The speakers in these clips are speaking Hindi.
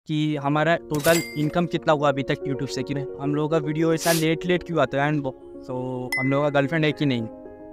कि हमारा टोटल इनकम कितना हुआ अभी तक यूट्यूब से, कि हम लोगों का वीडियो ऐसा लेट क्यों आता है, एंड सो हम लोगों का गर्लफ्रेंड है कि नहीं।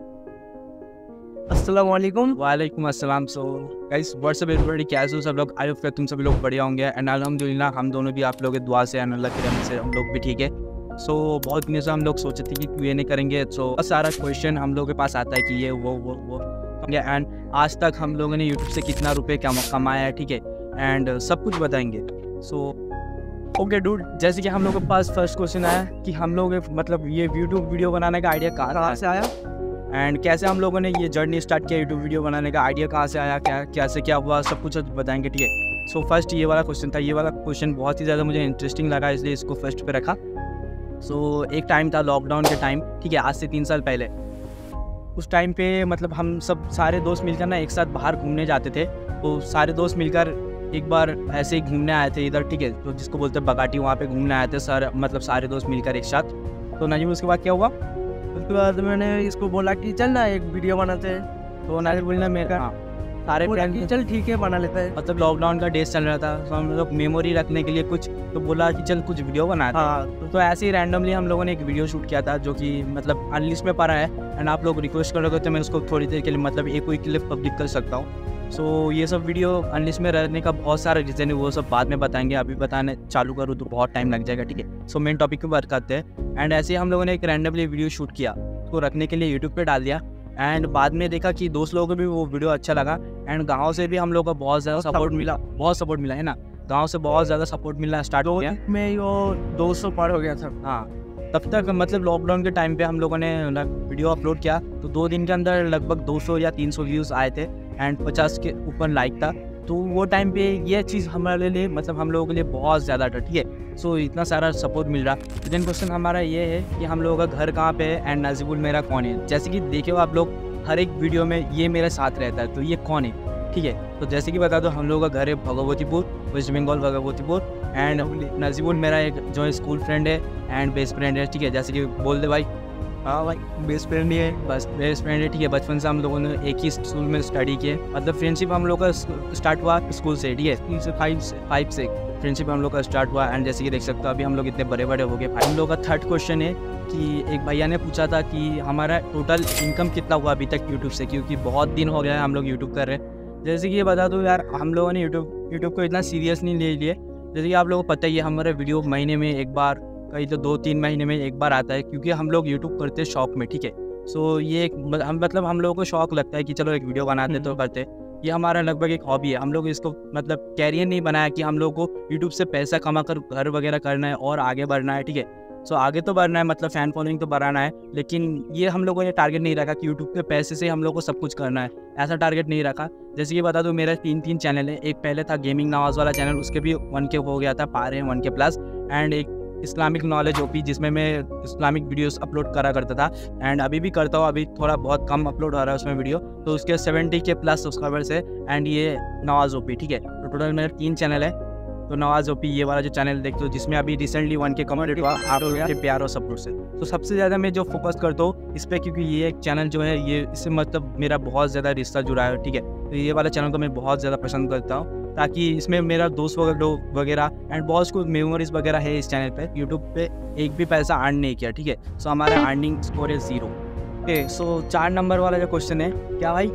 अस्सलाम वालेकुम। वालेकुम अस्सलाम। सो गाइस व्हाट्सअप एवरीबॉडी, कैसे हो सब लोग? आई होप तुम सभी लोग बढ़िया होंगे एंड अल्हम्दुलिल्लाह हम दोनों भी आप लोगों की दुआ से एंड अल्लाह की रहमत से हम लोग भी ठीक है। सो बहुत दिनों से हम लोग सोचे थे कि क्यों ये नहीं करेंगे, सो बहुत सारा क्वेश्चन हम लोगों के पास आता है कि ये वो एंड आज तक हम लोगों ने यूट्यूब से कितना रुपये कमाया है, ठीक है, एंड सब कुछ बताएंगे। सो ओके डूड, जैसे कि हम लोगों के पास फर्स्ट क्वेश्चन आया कि हम लोग मतलब ये यूट्यूब वीडियो बनाने का आइडिया कहाँ से आया एंड कैसे हम लोगों ने ये जर्नी स्टार्ट किया, यूट्यूब वीडियो बनाने का आइडिया कहाँ से आया, क्या हुआ, सब कुछ बताएंगे, ठीक है। सो फर्स्ट ये वाला क्वेश्चन था। ये वाला क्वेश्चन बहुत ही ज़्यादा मुझे इंटरेस्टिंग लगा, इसलिए इसको फर्स्ट पे रखा। सो एक टाइम था लॉकडाउन के टाइम, ठीक है, आज से 3 साल पहले। उस टाइम पे मतलब हम सब सारे दोस्त मिलकर ना एक साथ बाहर घूमने जाते थे। तो सारे दोस्त मिलकर एक बार ऐसे ही घूमने आए थे इधर, ठीक है, तो जिसको बोलते हैं बगाटी, वहाँ पे घूमने आए थे सर, मतलब सारे दोस्त मिलकर एक साथ। तो नजीब उसके बाद क्या हुआ? उसके बाद मैंने इसको बोला कि चल ना एक वीडियो बनाते हैं। तो नाजिर बोलना मेरे का सारे प्लान, चल ठीक है बना लेते हैं। मतलब लॉकडाउन का डेज चल रहा था, तो हम लोग मेमोरी रखने के लिए कुछ तो बोला कि चल कुछ वीडियो बनाते हैं। तो ऐसे ही रैंडमली हम लोगों ने एक वीडियो शूट किया था जो कि मतलब अनलिस्ट में पड़ा है एंड आप लोग रिक्वेस्ट करोगे तो मैं उसको थोड़ी देर के लिए मतलब एक कोई क्लिप पब्लिक कर सकता हूँ। सो ये सब वीडियो अनलिस्ट में रहने का बहुत सारा रीज़न है, वो सब बाद में बताएंगे, अभी बताने चालू करूँ तो बहुत टाइम लग जाएगा, ठीक है। सो मेन टॉपिक पे बात करते हैं। एंड ऐसे ही हम लोगों ने एक रैंडमली वीडियो शूट किया, उसको रखने के लिए यूट्यूब पे डाल दिया एंड बाद में देखा कि दोस्त लोगों को भी वो वीडियो अच्छा लगा एंड गाँव से भी हम लोगों को बहुत ज़्यादा सपोर्ट मिला, है ना। गाँव से बहुत ज़्यादा सपोर्ट मिलना स्टार्ट हो गया। में वो 200 पार हो गया था। हाँ, तब तक मतलब लॉकडाउन के टाइम पे हम लोगों ने वीडियो अपलोड किया तो 2 दिन के अंदर लगभग 200 या 300 व्यूज़ आए थे एंड 50 के ऊपर लाइक था। तो वो टाइम पे ये चीज़ हमारे लिए मतलब हम लोगों के लिए बहुत ज़्यादा था, ठीक है। सो इतना सारा सपोर्ट मिल रहा। सेकंड क्वेश्चन हमारा ये है कि हम लोगों का घर कहाँ पे है एंड नाजिबुल मेरा कौन है। जैसे कि देखे हो आप लोग हर एक वीडियो में ये मेरे साथ रहता है, तो ये कौन है, ठीक है। तो जैसे कि बता दो हम लोगों का घर है भगवतीपुर, वेस्ट बंगाल भगवतीपुर एंड नाजिबुल मेरा एक जो स्कूल फ्रेंड है एंड बेस्ट फ्रेंड है, ठीक है। जैसे कि बोल दे भाई। हाँ भाई, बेस्ट फ्रेंड ही है, बस बेस्ट फ्रेंड है, ठीक है। बचपन से हम लोगों ने एक ही स्कूल में स्टडी किए, मतलब फ्रेंडशिप हम लोग का स्टार्ट हुआ स्कूल से, ठीक है। 3 से 5 से फ्रेंडशिप हम लोग का स्टार्ट हुआ एंड जैसे कि देख सकते हो अभी हम लोग इतने बड़े हो गए। हम लोग का थर्ड क्वेश्चन है कि एक भैया ने पूछा था कि हमारा टोटल इनकम कितना हुआ अभी तक यूट्यूब से, क्योंकि बहुत दिन हो गया है हम लोग यूट्यूब कर रहे हैं। जैसे कि ये बता दो यार, हम लोगों ने यूट्यूब को इतना सीरियस नहीं ले लिए। जैसे कि आप लोगों को पता ही है हमारा वीडियो महीने में एक बार, कहीं तो 2-3 महीने में एक बार आता है, क्योंकि हम लोग यूट्यूब करते हैं शौक में, ठीक है। सो ये एक मतलब हम लोगों को शौक लगता है कि चलो एक वीडियो बनाते तो करते। ये हमारा लगभग एक हॉबी है। हम लोग इसको मतलब कैरियर नहीं बनाया कि हम लोग को यूट्यूब से पैसा कमा कर घर वगैरह करना है और आगे बढ़ना है, ठीक है। सो आगे तो बढ़ना है, मतलब फ़ैन फॉलोइंग तो बढ़ाना है, लेकिन ये हम लोगों ने टारगेट नहीं रखा कि यूट्यूब के पैसे से हम लोग को सब कुछ करना है, ऐसा टारगेट नहीं रखा। जैसे कि बता दूं मेरा 3 चैनल है। एक पहले था गेमिंग नवाज वाला चैनल, उसके भी 1K हो गया था, पार है 1K प्लस। एंड एक इस्लामिक नॉलेज ओपी, जिसमें मैं इस्लामिक वीडियोस अपलोड करा करता था एंड अभी भी करता हूँ, अभी थोड़ा बहुत कम अपलोड हो रहा है उसमें वीडियो। तो उसके 70K प्लस सब्सक्राइबर्स है एंड ये नवाज ओपी, ठीक है। तो टोटल मेरे 3 चैनल है। तो नवाज ओपी ये वाला जो चैनल देखते हो जिसमें अभी रिसेंटली 1K कम्प्लीट हुआ आप लोगों के प्यार और सपोर्ट से। तो सबसे ज़्यादा मैं जो फोकस करता हूँ इस पर, क्योंकि ये एक चैनल जो है ये इससे मतलब मेरा बहुत ज़्यादा रिश्ता जुड़ा है, ठीक है। तो ये वाला चैनल को मैं बहुत ज़्यादा पसंद करता हूँ, ताकि इसमें मेरा दोस्त वगैरह एंड बहुत कुछ मेमोरीज वगैरह है इस चैनल पे। यूट्यूब पे एक भी पैसा अर्न नहीं किया, ठीक है। सो हमारा अर्निंग स्कोर है 0। ओके, सो 4 नंबर वाला जो क्वेश्चन है, क्या भाई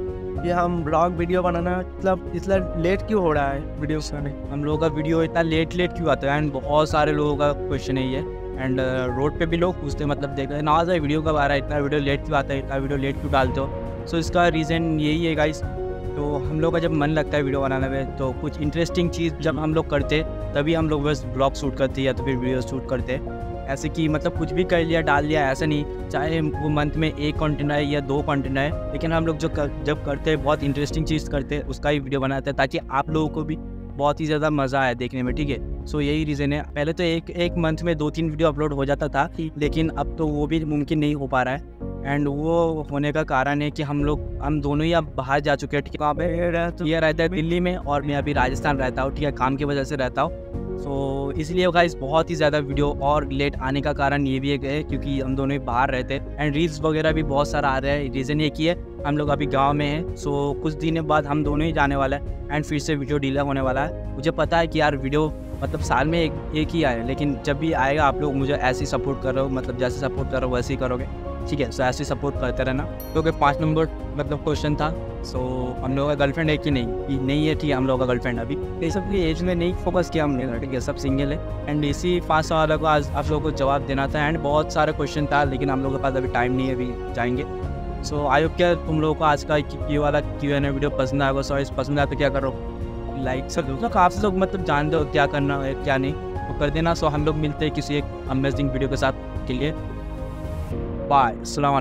ये हम ब्लॉग वीडियो बनाना मतलब इतना लेट क्यों हो रहा है वीडियो बनाने? हम लोगों का वीडियो इतना लेट क्यों आता है एंड बहुत सारे लोगों का क्वेश्चन है ये। एंड रोड पे भी लोग पूछते हैं, मतलब देख रहे हैं नवाज भाई वीडियो कब आ रहा है, इतना वीडियो लेट क्यों आता है, इतना वीडियो लेट क्यों डालते हो। सो इसका रीज़न यही है गाइस। तो हम लोग का जब मन लगता है वीडियो बनाने में, तो कुछ इंटरेस्टिंग चीज़ जब हम लोग करते तभी हम लोग बस ब्लॉग शूट करते या तो फिर वीडियो शूट करते। ऐसे कि मतलब कुछ भी कर लिया डाल लिया, ऐसा नहीं। चाहे वो मंथ में 1 कंटेंट आए या 2 कंटेंट आए, लेकिन हम लोग जब करते हैं बहुत इंटरेस्टिंग चीज़ करते हैं, उसका ही वीडियो बनाते हैं ताकि आप लोगों को भी बहुत ही ज़्यादा मज़ा आए देखने में, ठीक है। सो यही रीज़न है। पहले तो एक मंथ में 2-3 वीडियो अपलोड हो जाता था, लेकिन अब तो वो भी मुमकिन नहीं हो पा रहा है। एंड वो होने का कारण है कि हम दोनों ही अब बाहर जा चुके हैं, ठीक है। वहाँ पे ये रहता है दिल्ली में और मैं अभी राजस्थान रहता हूँ, ठीक है, काम की वजह से रहता हूँ। सो इसलिए गाइस बहुत ही ज़्यादा वीडियो और लेट आने का कारण ये भी है क्योंकि हम दोनों ही बाहर रहते एंड रील्स वगैरह भी बहुत सारा आ रहा है। रीज़न ये कि है हम लोग अभी गांव में हैं, सो कुछ दिनों बाद हम दोनों ही जाने वाला है एंड फिर से वीडियो डिले होने वाला है। मुझे पता है कि यार वीडियो मतलब साल में एक ही आए, लेकिन जब भी आएगा आप लोग मुझे ऐसे ही सपोर्ट कर रहे हो, मतलब जैसे सपोर्ट कर रहे हो वैसे ही करोगे, ठीक है। सो ऐसे ही सपोर्ट करते रहना। क्योंकि 5 नंबर मतलब क्वेश्चन था, सो हम लोगों का गर्लफ्रेंड है कि नहीं है, ठीक है। हम लोगों का गर्लफ्रेंड अभी ये सब की एज में नहीं फोकस किया हमने, ठीक है। सब सिंगल है एंड इसी 5 सवालों को आज आप लोगों को जवाब देना था एंड बहुत सारे क्वेश्चन था, लेकिन हम लोगों के पास अभी टाइम नहीं है, अभी जाएंगे। सो आई होप क्या तुम लोगों को आज का ये वाला Q&A वीडियो पसंद आएगा। सो पसंद आए तो क्या करो, लाइक सब दोस्तों काफ़ी लोग मतलब जानते हो क्या करना है क्या नहीं, तो कर देना। सो हम लोग मिलते हैं किसी एक अमेजिंग वीडियो के साथ, के लिए बाय, अस्सलाम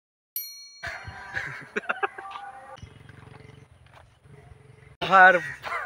वालेकुम।